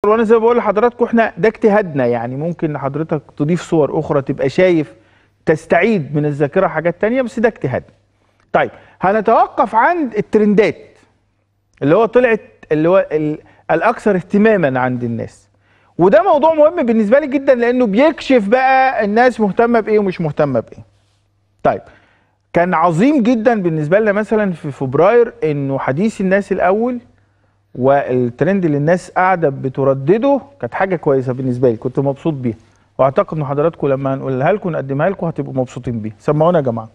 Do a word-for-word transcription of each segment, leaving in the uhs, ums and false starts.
وانا زي ما بقول لحضراتكم احنا ده اجتهادنا، يعني ممكن حضرتك تضيف صور اخرى تبقى شايف تستعيد من الذاكره حاجات تانية، بس ده اجتهادنا. طيب هنتوقف عند الترندات اللي هو طلعت اللي هو الاكثر اهتماما عند الناس، وده موضوع مهم بالنسبه لي جدا لانه بيكشف بقى الناس مهتمه بايه ومش مهتمه بايه. طيب كان عظيم جدا بالنسبه لنا مثلا في فبراير انه حديث الناس الاول والترند اللي الناس قاعده بتردده كانت حاجه كويسه بالنسبه لي، كنت مبسوط بيها، واعتقد ان حضراتكم لما هنقولها لكم نقدمها لكم هتبقوا مبسوطين بيها. سمعونا يا جماعه.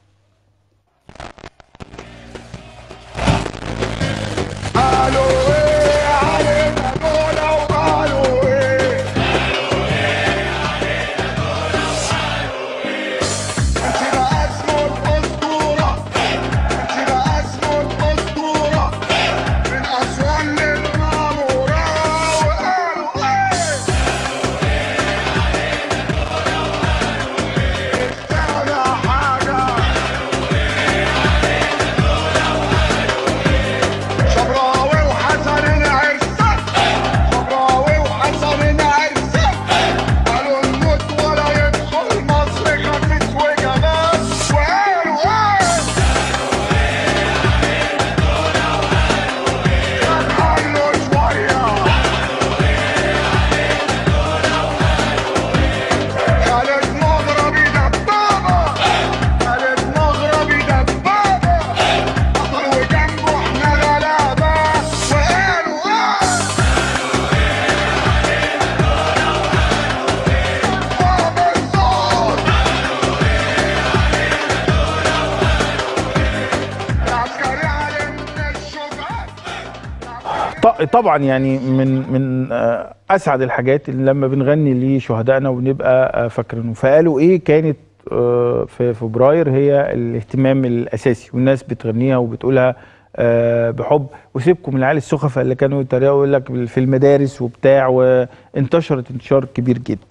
طبعا يعني من من اسعد الحاجات اللي لما بنغني لشهدائنا ونبقى فاكرينه. فقالوا ايه كانت في فبراير هي الاهتمام الاساسي، والناس بتغنيها وبتقولها بحب، وسيبكم من العيال السخفه اللي كانوا يتريقوا يقول لك في المدارس وبتاع، وانتشرت انتشار كبير جدا.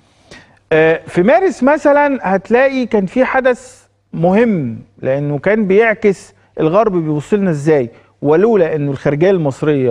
في مارس مثلا هتلاقي كان في حدث مهم لانه كان بيعكس الغرب بيبص لنا ازاي، ولولا انه الخارجيه المصريه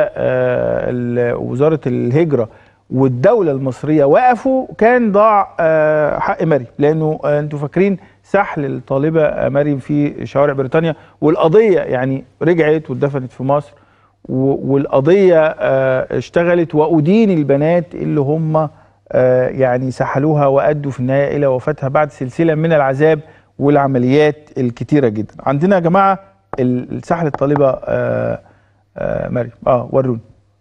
ووزاره الهجره والدوله المصريه وقفوا كان ضاع حق مريم، لانه انتوا فاكرين سحل الطالبه مريم في شوارع بريطانيا، والقضيه يعني رجعت واتدفنت في مصر، والقضيه اشتغلت وادين البنات اللي هم يعني سحلوها وادوا في النهايه الى وفاتها بعد سلسله من العذاب والعمليات الكتيره جدا. عندنا يا جماعه السحل الطالبه آه آه مريم. اه وروني.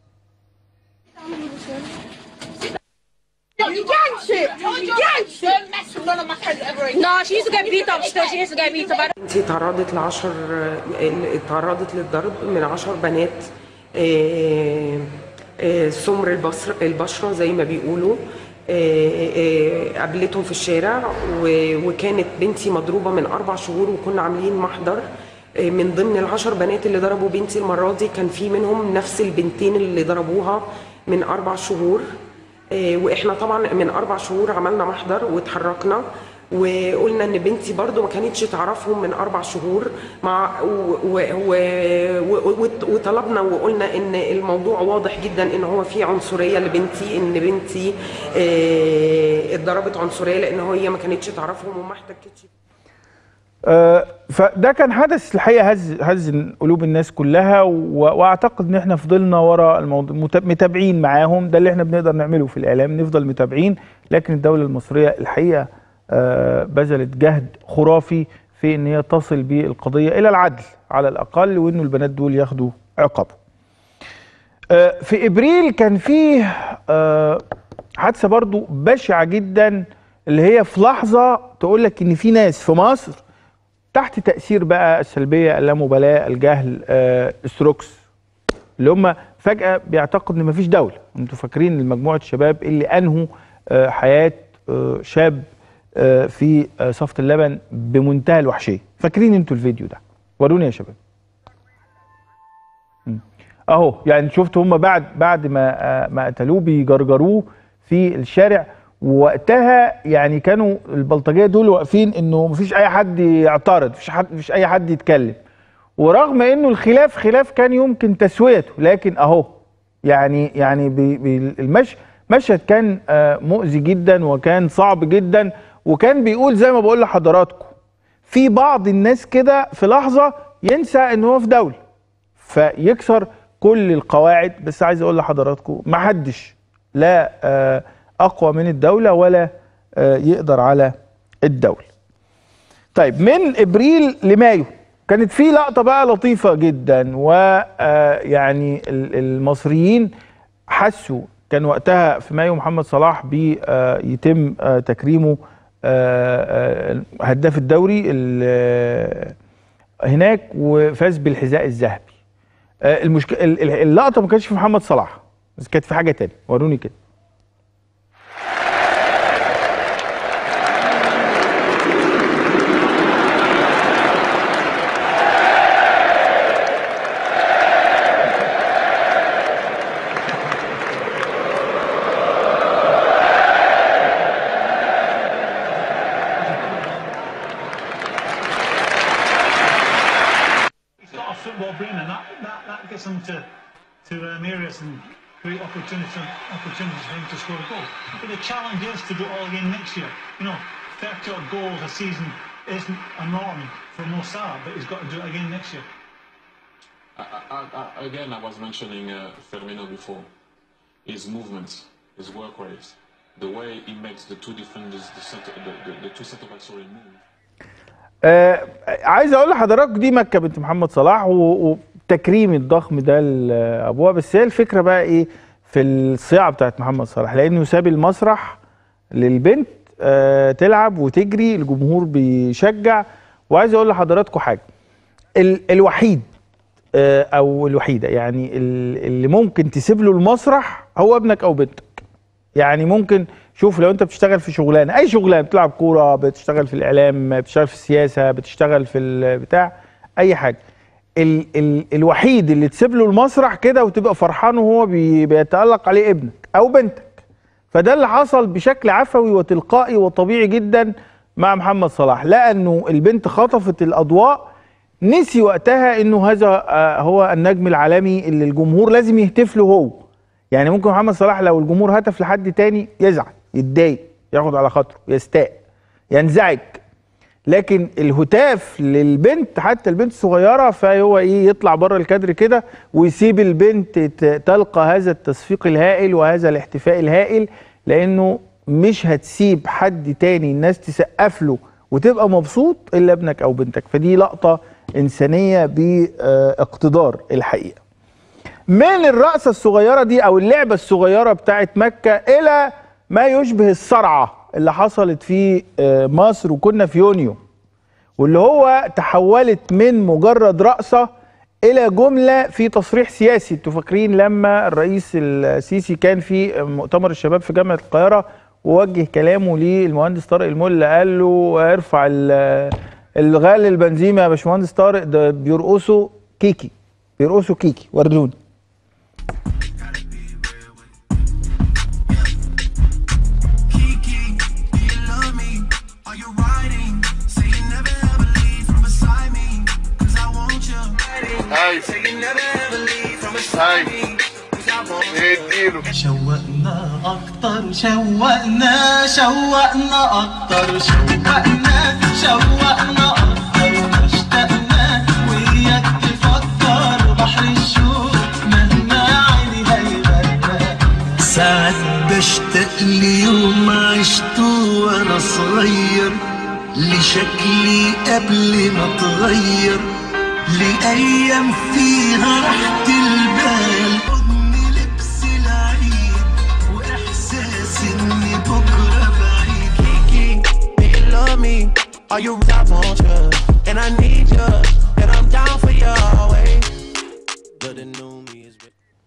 انتي تعرضت لعشر تعرضت للضرب من عشر بنات سمر البصر البشره زي ما بيقولوا، قابلتهم في الشارع، وكانت بنتي مضروبه من اربع شهور، وكنا عاملين محضر من ضمن العشر بنات اللي ضربوا بنتي المره دي كان في منهم نفس البنتين اللي ضربوها من اربع شهور. واحنا طبعا من اربع شهور عملنا محضر واتحركنا وقلنا ان بنتي برضو ما كانتش تعرفهم من اربع شهور مع وطلبنا وقلنا ان الموضوع واضح جدا ان هو في عنصريه لبنتي، ان بنتي اتضربت عنصريه لان هي ما كانتش تعرفهم وما احتكتش. آه فده كان حدث الحقيقه هز هز قلوب الناس كلها، واعتقد ان احنا فضلنا ورا الموضوع متابعين معاهم، ده اللي احنا بنقدر نعمله في الاعلام، نفضل متابعين. لكن الدوله المصريه الحقيقه آه بذلت جهد خرافي في ان هي تصل بالقضيه الى العدل على الاقل، وانه البنات دول ياخدوا عقابهم. آه في ابريل كان فيه آه حادثه برضو بشعه جدا، اللي هي في لحظه تقول لك ان في ناس في مصر تحت تأثير بقى السلبية، اللامبالاة، الجهل، آه، الستروكس، اللي هم فجأة بيعتقد ان مفيش دولة. انتوا فاكرين مجموعة الشباب اللي انهوا آه، حياة آه، شاب آه، في آه، صفة اللبن بمنتهى الوحشية. فاكرين انتوا الفيديو ده؟ وروني يا شباب. اهو يعني شفتوا هم بعد بعد ما آه، ما قتلوه بيجرجروه في الشارع، ووقتها يعني كانوا البلطجيه دول واقفين انه مفيش اي حد يعترض، مفيش حد مفيش اي حد يتكلم، ورغم انه الخلاف خلاف كان يمكن تسويته، لكن اهو يعني يعني المشهد مشهد كان مؤذي جدا وكان صعب جدا، وكان بيقول زي ما بقول لحضراتكم في بعض الناس كده في لحظه ينسى ان هو في دوله فيكسر كل القواعد. بس عايز اقول لحضراتكم ما حدش لا اقوى من الدوله ولا يقدر على الدوله. طيب من ابريل لمايو كانت في لقطه بقى لطيفه جدا، ويعني المصريين حسوا كان وقتها في مايو محمد صلاح بيتم تكريمه هداف الدوري هناك وفاز بالحذاء الذهبي. المشكله اللقطه ما كانتش في محمد صلاح بس كانت في حاجه تانية. وروني كده. Them to to um, areas and create opportunities opportunities for him to score a goal. But the challenge is to do it all again next year. You know, thirty odd goals a season isn't a norm for Mo Salah, but he's got to do it again next year. I, I, I, again, I was mentioning uh, Firmino before. His movements, his work rate, the way he makes the two defenders, the center, the, the, the two center backs sorry move. آه عايز اقول لحضراتكم دي مكه بنت محمد صلاح و التكريم الضخم ده لابوها. بس هي الفكره بقى ايه في الصياعه بتاعت محمد صلاح، لانه ساب المسرح للبنت آه تلعب وتجري، الجمهور بيشجع. وعايز اقول لحضراتكم حاجه، ال الوحيد آه او الوحيده يعني اللي ممكن تسيب له المسرح هو ابنك او بنتك. يعني ممكن شوف لو انت بتشتغل في شغلانه، اي شغلانه، بتلعب كوره، بتشتغل في الاعلام، بتشتغل في السياسه، بتشتغل في البتاع، اي حاجه، ال ال الوحيد اللي تسيب له المسرح كده وتبقى فرحان وهو بي بيتألق عليه ابنك او بنتك. فده اللي حصل بشكل عفوي وتلقائي وطبيعي جدا مع محمد صلاح. لانه البنت خطفت الاضواء، نسي وقتها انه هذا هو النجم العالمي اللي الجمهور لازم يهتف له هو. يعني ممكن محمد صلاح لو الجمهور هتف لحد تاني يزعل، يتضايق، ياخد على خاطره، يستاء، ينزعج. لكن الهتاف للبنت حتى البنت الصغيره فهو ايه يطلع بره الكادر كده ويسيب البنت تلقى هذا التصفيق الهائل وهذا الاحتفاء الهائل، لانه مش هتسيب حد تاني الناس تسقف له وتبقى مبسوط الا ابنك او بنتك. فدي لقطه انسانيه باقتدار الحقيقه. من الرقصه الصغيره دي او اللعبه الصغيره بتاعت مكه الى ما يشبه الصرعه اللي حصلت في مصر وكنا في يونيو، واللي هو تحولت من مجرد رقصة إلى جملة في تصريح سياسي. انتوا فاكرين لما الرئيس السيسي كان في مؤتمر الشباب في جامعة القاهرة ووجه كلامه للمهندس طارق الملا، قال له ارفع الغال البنزيمة يا باشمهندس طارق، ده بيرقصوا كيكي، بيرقصوا كيكي، وروني. شوقنا اكتر شوقنا شوقنا اكتر شوقنا شوقنا اكتر اشتقنا وياك تفكر بحر الشوق مهما عيني هيغرق. ساعات بشتاق ليوم عشته وانا صغير، لشكلي قبل ما اتغير، لأيام فيها راحة البال، حضن لبس العيد وإحساس إني بكرة بعيد. Kiki, do you love me? Are you I want you and I need you and I'm down for you always. But the new me is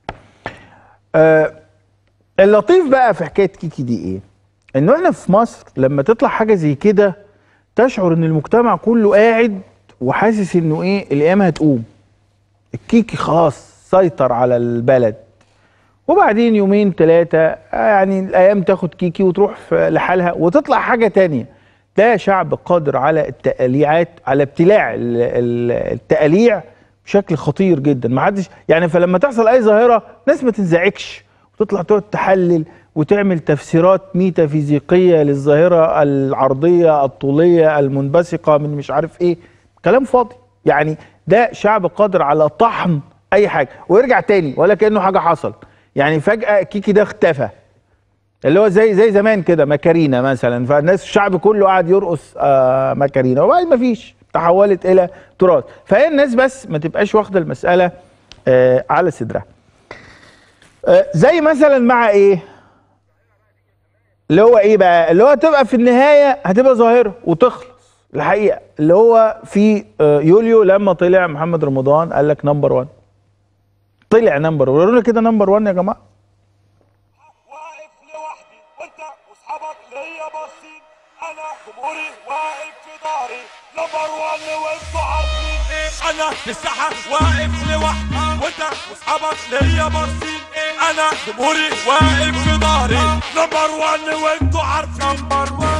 آه اللطيف بقى في حكاية كيكي دي إيه؟ إنه إحنا في مصر لما تطلع حاجة زي كده تشعر إن المجتمع كله قاعد وحاسس انه ايه الايام هتقوم. الكيكي خلاص سيطر على البلد، وبعدين يومين ثلاثه يعني الايام تاخد كيكي وتروح لحالها وتطلع حاجه تانية. ده شعب قادر على التقليعات، على ابتلاع التقليع بشكل خطير جدا. ما حدش يعني، فلما تحصل اي ظاهره ناس ما تنزعجش وتطلع تقعد تحلل وتعمل تفسيرات ميتافيزيقيه للظاهره العرضيه الطوليه المنبثقه من مش عارف ايه، كلام فاضي. يعني ده شعب قادر على طحن اي حاجه ويرجع تاني ولا كانه حاجه حصل. يعني فجاه كيكي ده اختفى، اللي هو زي زي زمان كده ماكارينا مثلا، فالناس الشعب كله قاعد يرقص آه ماكارينا، وبعد ما فيش تحولت الى تراث. فهي الناس بس ما تبقاش واخده المساله آه على صدرها. آه زي مثلا مع ايه اللي هو ايه بقى، اللي هو تبقى في النهايه هتبقى ظاهره وتخلص الحقيقه، اللي هو في آه يوليو لما طلع محمد رمضان قال لك نمبر واحد، طلع نمبر واحد. ورونا كده نمبر واحد يا جماعه. واقف لوحدي وانت واصحابك ليا باصين، انا جمهوري واقف في ظهري نمبر واحد وانتوا عارفين ايه. انا في الساحه واقف لوحدي وانت واصحابك ليا باصين، انا جمهوري واقف في ظهري نمبر واحد وانتوا عارفين نمبر واحد.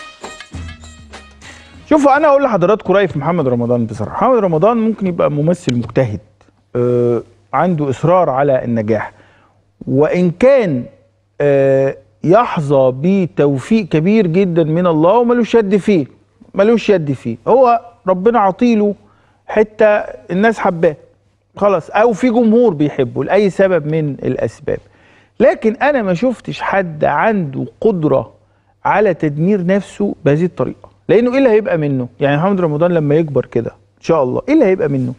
شوفوا انا اقول لحضراتكم رايي في محمد رمضان. بصراحه محمد رمضان ممكن يبقى ممثل مجتهد، آه عنده اصرار على النجاح، وان كان آه يحظى بتوفيق كبير جدا من الله وملوش يد فيه، ملوش يد فيه، هو ربنا عطيله حته الناس حباه خلاص، او في جمهور بيحبه لاي سبب من الاسباب. لكن انا ما شفتش حد عنده قدره على تدمير نفسه بهذه الطريقه. لانه ايه اللي هيبقى منه؟ يعني محمد رمضان لما يكبر كده ان شاء الله ايه اللي هيبقى منه؟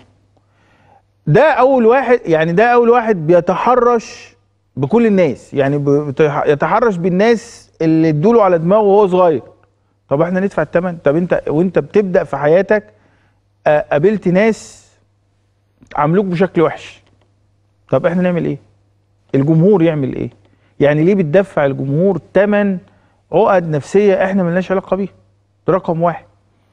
ده اول واحد، يعني ده اول واحد بيتحرش بكل الناس، يعني يتحرش بالناس اللي ادوله على دماغه وهو صغير. طب احنا ندفع الثمن؟ طب انت وانت بتبدا في حياتك قابلت ناس عاملوك بشكل وحش، طب احنا نعمل ايه؟ الجمهور يعمل ايه؟ يعني ليه بتدفع الجمهور ثمن عقد نفسيه احنا ملناش علاقه بيها؟ ده رقم واحد.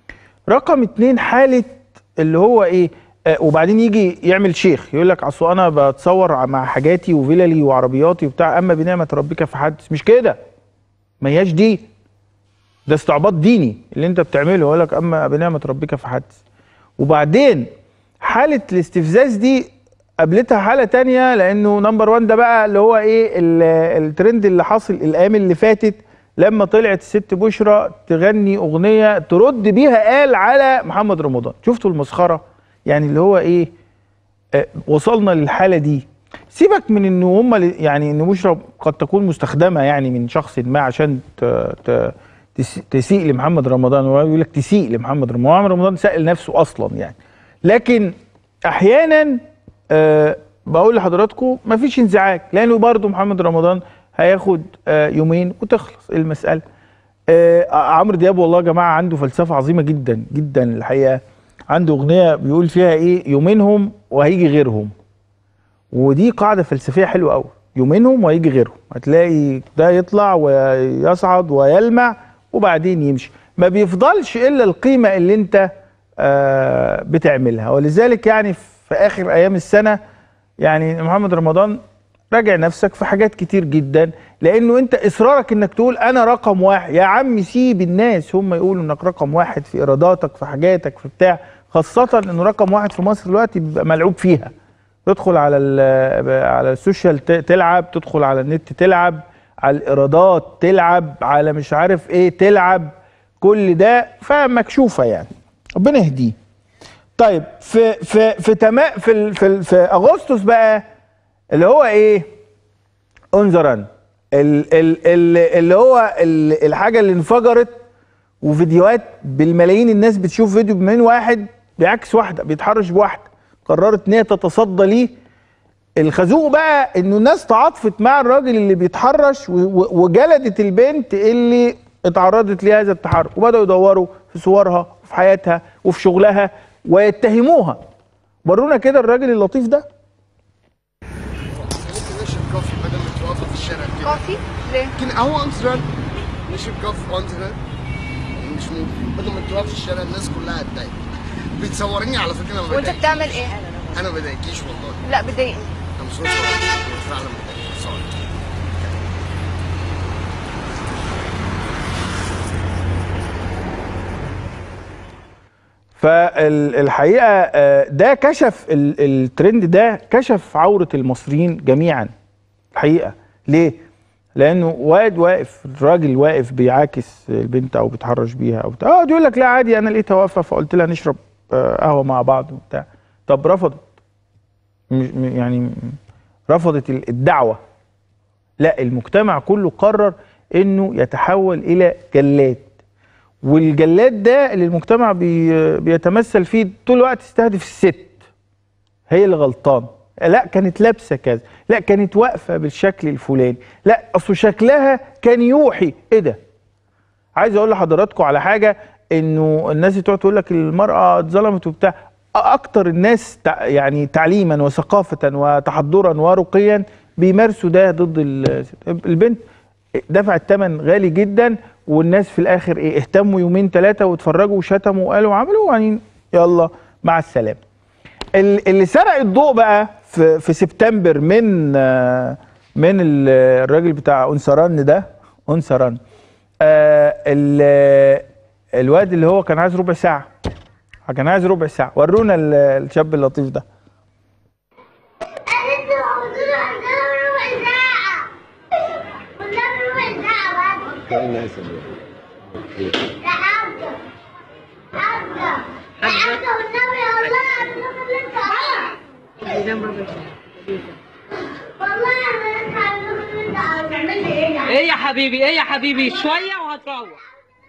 رقم اتنين، حاله اللي هو ايه؟ آه وبعدين يجي يعمل شيخ يقول لك اصل انا بتصور مع حاجاتي وفللي وعربياتي وبتاع، اما بنعمه ربك فحدث. مش كده، ما هياش دي، ده استعباط ديني اللي انت بتعمله. يقول لك اما بنعمه ربك فحدث. وبعدين حاله الاستفزاز دي قابلتها حاله تانية، لانه نمبر واحد ده بقى اللي هو ايه الترند اللي حاصل الايام اللي فاتت، لما طلعت الست بشرى تغني اغنيه ترد بيها قال على محمد رمضان. شفتوا المسخره؟ يعني اللي هو ايه، آه وصلنا للحاله دي. سيبك من انه هم يعني ان بشرى قد تكون مستخدمه يعني من شخص ما عشان ت ت تسيء لمحمد رمضان، ويقول لك تسيء لمحمد رمضان. محمد رمضان سائل نفسه اصلا يعني. لكن احيانا أه بقول لحضراتكم مفيش انزعاج، لانه برضه محمد رمضان هياخد أه يومين وتخلص المساله. أه عمرو دياب والله يا جماعه عنده فلسفه عظيمه جدا جدا الحقيقه. عنده اغنيه بيقول فيها ايه، يومينهم وهيجي غيرهم. ودي قاعده فلسفيه حلوه قوي، يومينهم وهيجي غيرهم. هتلاقي ده يطلع ويصعد ويلمع وبعدين يمشي، ما بيفضلش الا القيمه اللي انت آه بتعملها. ولذلك يعني في اخر ايام السنه يعني محمد رمضان راجع نفسك في حاجات كتير جدا، لانه انت اصرارك انك تقول انا رقم واحد. يا عم سيب الناس هم يقولوا انك رقم واحد في ايراداتك في حاجاتك في بتاع، خاصه انه رقم واحد في مصر دلوقتي بيبقى ملعوب فيها. تدخل على على السوشيال تلعب، تدخل على النت تلعب، على الايرادات تلعب، على مش عارف ايه تلعب، كل ده فمكشوفه يعني. ربنا يهديه. طيب في في في تمام في في, في اغسطس بقى اللي هو ايه، انظرا اللي هو الحاجه اللي انفجرت وفيديوهات بالملايين، الناس بتشوف فيديو بمليون واحد بيعكس واحده بيتحرش بواحده، قررت ان هي تتصدى ليه. الخازوق بقى انه الناس تعاطفت مع الراجل اللي بيتحرش وجلدت البنت اللي اتعرضت لهذا التحرش، وبداوا يدوروا في صورها وفي حياتها وفي شغلها ويتهموها. ورونا كده الراجل اللطيف ده. ممكن نشرب كوفي بدل ما تواقفوا في الشارع كده. كوفي؟ ليه؟ يمكن قهوة أمستردام. نشرب كوفي أمستردام. مش ممكن بدل ما تواقف في الشارع الناس كلها هتضايق. بتصوريني على فكرة ما بضايقكيش. وأنت بتعمل إيه؟ أنا ما بضايقكيش والله. لا بضايقني. أنا مش فعلا بضايقك. سوري. ف فالحقيقه ده كشف الترند ده، كشف عوره المصريين جميعا الحقيقه. ليه؟ لانه واد واقف، الراجل واقف بيعاكس البنت او بيتحرش بيها او بتاع، اه يقول لك لا عادي انا لقيتها واقفه فقلت لها نشرب قهوه مع بعض وبتاع. طب رفضت، يعني رفضت الدعوه. لا، المجتمع كله قرر انه يتحول الى جلاد، والجلاد ده اللي المجتمع بي بيتمثل فيه طول الوقت يستهدف الست، هي اللي غلطان. لا كانت لابسه كذا، لا كانت واقفه بالشكل الفلاني، لا اصل شكلها كان يوحي. ايه ده؟ عايز اقول لحضراتكم على حاجه، انه الناس اللي تقعد تقول لك المراه اتظلمت وبتاع، اكتر الناس تع يعني تعليما وثقافه وتحضرا ورقيا بيمارسوا ده ضد البنت. دفعت ثمن غالي جدا، والناس في الاخر ايه، اهتموا يومين ثلاثه واتفرجوا وشتموا وقالوا وعملوا، يعني يلا مع السلامه. اللي سرق الضوء بقى في, في سبتمبر من من الراجل بتاع انصران ده، انصران آه الواد اللي هو كان عايز ربع ساعه، كان عايز ربع ساعه. ورونا الشاب اللطيف ده. ايه يا حبيبي، ايه يا حبيبي، شويه وهتروح.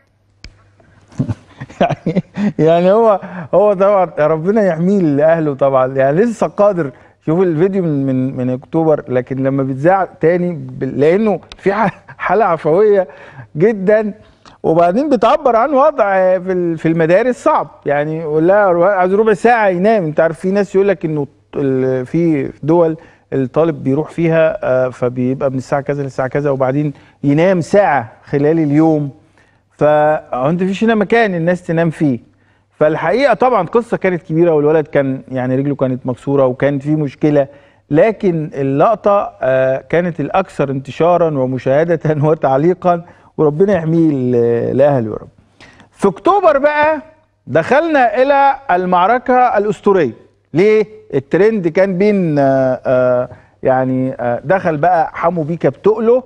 يعني يعني هو هو طبعا ربنا يحميه لاهله طبعا، يعني لسه قادر. شوف الفيديو من من من اكتوبر، لكن لما بيتذاع تاني لانه في حاله عفويه جدا، وبعدين بتعبر عن وضع في في المدارس صعب. يعني يقول لها عايز ربع ساعه ينام. انت عارف في ناس يقول لك انه في دول الطالب بيروح فيها فبيبقى من الساعه كذا للساعه كذا، وبعدين ينام ساعه خلال اليوم. فانت فيش هنا مكان الناس تنام فيه. فالحقيقه طبعا قصه كانت كبيره، والولد كان يعني رجله كانت مكسوره وكانت في مشكله، لكن اللقطه كانت الاكثر انتشارا ومشاهده وتعليقا، وربنا يحميه لاهله يا رب. في اكتوبر بقى دخلنا الى المعركه الاسطوريه. ليه؟ الترند كان بين آآ آآ يعني آآ دخل بقى حمو بيكا بتقله،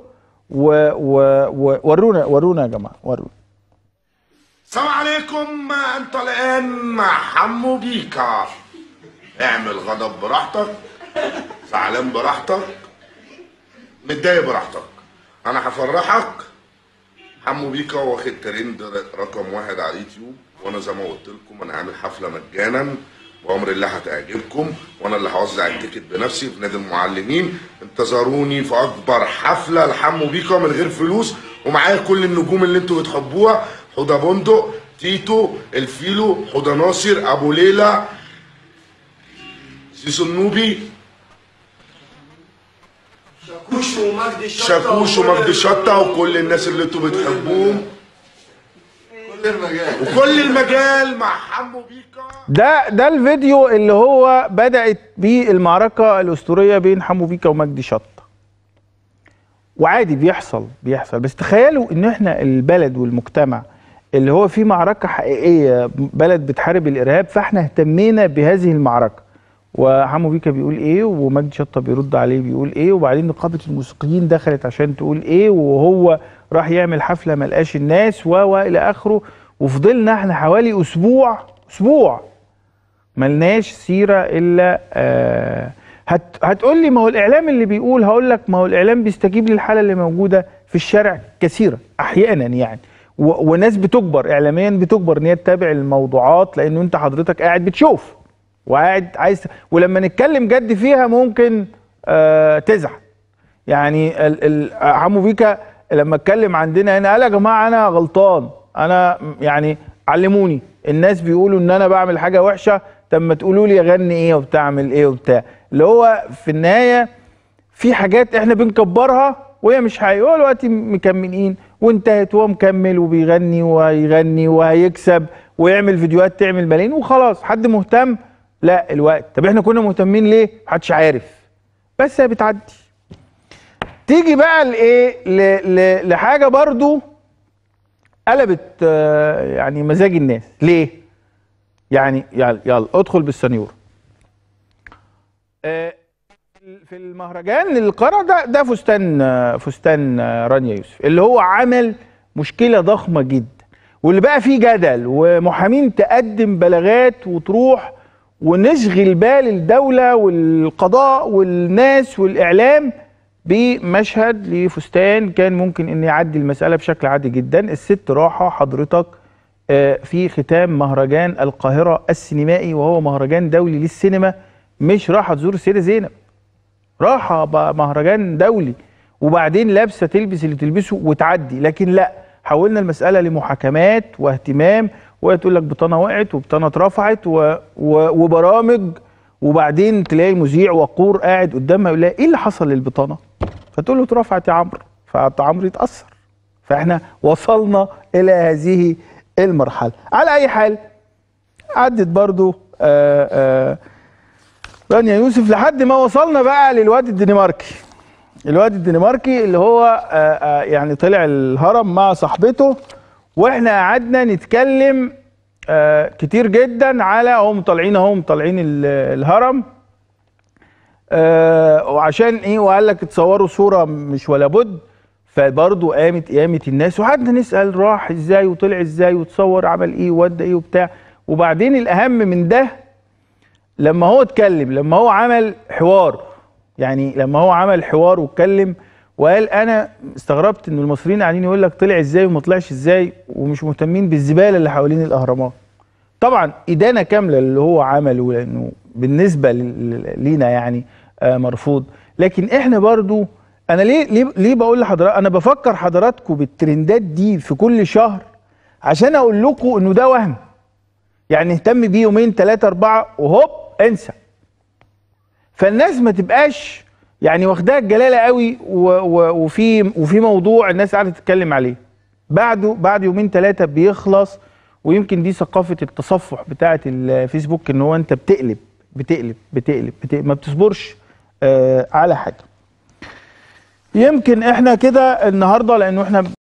وورونا ورونا يا جماعه، ورونا. السلام عليكم، انت الان مع حمو بيكا. اعمل غضب براحتك، زعلان براحتك، متضايق براحتك، انا هفرحك. حمو بيكا واخد ترند رقم واحد على اليوتيوب، وانا زي ما قلت لكم انا عامل حفله مجانا بامر الله هتعجبكم، وانا اللي هوزع التيكت بنفسي في نادي المعلمين. انتظروني في اكبر حفله لحمو بيكا من غير فلوس، ومعايا كل النجوم اللي انتوا بتحبوها: حوده بندق، تيتو، الفيلو، حوده ناصر، ابو ليلى، سيسو النوبي، شاكوش ومجدي الشطه شاكوش ومجدي الشطه، وكل الناس اللي انتوا بتحبوهم، كل المجال وكل المجال مع حمو بيكا. ده ده الفيديو اللي هو بدأت بيه المعركة الأسطورية بين حمو بيكا ومجدي شطة. وعادي بيحصل بيحصل بس تخيلوا ان احنا البلد والمجتمع اللي هو فيه معركة حقيقية، بلد بتحارب الإرهاب، فاحنا اهتمينا بهذه المعركة. وحمو بيكا بيقول ايه ومجدي شطة بيرد عليه بيقول ايه، وبعدين نقابة الموسيقيين دخلت عشان تقول ايه، وهو راح يعمل حفلة ملقاش الناس و الى اخره. وفضلنا احنا حوالي اسبوع اسبوع ملناش سيره الا آه هت هتقول لي ما هو الاعلام اللي بيقول، هقول لك ما هو الاعلام بيستجيب للحاله اللي موجوده في الشارع كثيرا احيانا يعني، وناس بتجبر اعلاميا بتجبر ان هي تتابع الموضوعات، لانه انت حضرتك قاعد بتشوف وقاعد عايز، ولما نتكلم جد فيها ممكن آه تزعل. يعني حمو بيكا لما اتكلم عندنا هنا قال يا جماعه انا غلطان، انا يعني علموني، الناس بيقولوا ان انا بعمل حاجه وحشه، طب ما تقولوا لي اغني ايه وبتعمل ايه وبتاع. اللي هو في النهايه في حاجات احنا بنكبرها وهي مش حقيقيه، هو دلوقتي مكملين وانتهت، وهو مكمل وبيغني وهيغني وهيكسب ويعمل فيديوهات تعمل ملايين وخلاص. حد مهتم؟ لا الوقت. طب احنا كنا مهتمين ليه؟ محدش عارف، بس هي بتعدي. تيجي بقى لايه؟ لحاجه برضو قلبت يعني مزاج الناس. ليه؟ يعني يلا يلا ادخل بالسنيور. آه في المهرجان القرع ده ده فستان فستان رانيا يوسف اللي هو عمل مشكله ضخمه جدا، واللي بقى فيه جدل ومحامين تقدم بلاغات وتروح ونشغل بال الدوله والقضاء والناس والاعلام بمشهد لفستان كان ممكن ان يعدي المساله بشكل عادي جدا. الست راحه حضرتك في ختام مهرجان القاهره السينمائي، وهو مهرجان دولي للسينما، مش راحه تزور السيده زينب، راحه مهرجان دولي، وبعدين لابسه تلبس اللي تلبسه وتعدي. لكن لا، حولنا المساله لمحاكمات واهتمام، وهي تقول لك بطانه وقعت وبطانه اترفعت و... و... وبرامج، وبعدين تلاقي مذيع وقور قاعد قدامها يقول لها ايه اللي حصل للبطانه؟ فتقول له اترفعت يا عمرو، فعمرو يتاثر. فاحنا وصلنا الى هذه المرحله. على اي حال عدت برضو آآ آآ رانيا يوسف لحد ما وصلنا بقى للواد الدنماركي. الواد الدنماركي اللي هو آآ يعني طلع الهرم مع صاحبته، واحنا قعدنا نتكلم كتير جدا على هم طالعين اهم طالعين الهرم وعشان ايه، وقال لك اتصوروا صوره مش ولا بد. فبرضه قامت قيامه الناس، وقعدنا نسال راح ازاي وطلع ازاي وتصور عمل ايه وودى ايه وبتاع. وبعدين الاهم من ده لما هو اتكلم، لما هو عمل حوار، يعني لما هو عمل حوار واتكلم وقال انا استغربت ان المصريين قاعدين يقول لك طلع ازاي وما طلعش ازاي، ومش مهتمين بالزباله اللي حوالين الاهرامات. طبعا ادانه كامله اللي هو عمله، لانه بالنسبه لينا يعني مرفوض. لكن احنا برضو انا ليه ليه ليه بقول لحضرتك، انا بفكر حضراتكم بالترندات دي في كل شهر عشان اقول لكم انه ده وهم. يعني نهتم بيه يومين ثلاثه اربعه وهوب انسى. فالناس ما تبقاش يعني واخداها الجلاله قوي وفي وفي موضوع الناس قاعده تتكلم عليه، بعده بعد يومين ثلاثه بيخلص. ويمكن دي ثقافه التصفح بتاعه الفيسبوك، ان هو انت بتقلب بتقلب بتقلب, بتقلب ما بتصبرش آه على حاجه. يمكن احنا كده النهارده لانه احنا